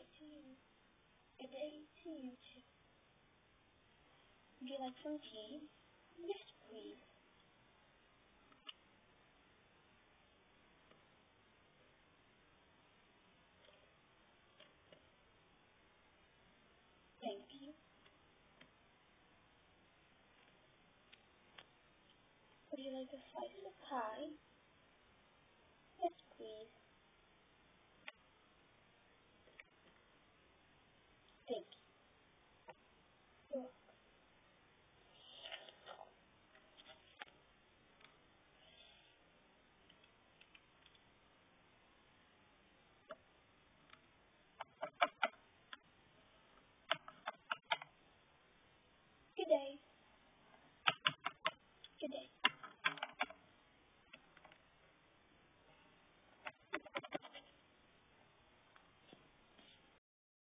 to you. Good day to you too. Would you like some tea? Yes, please. Thank you. Would you like a slice of pie? Yes, please.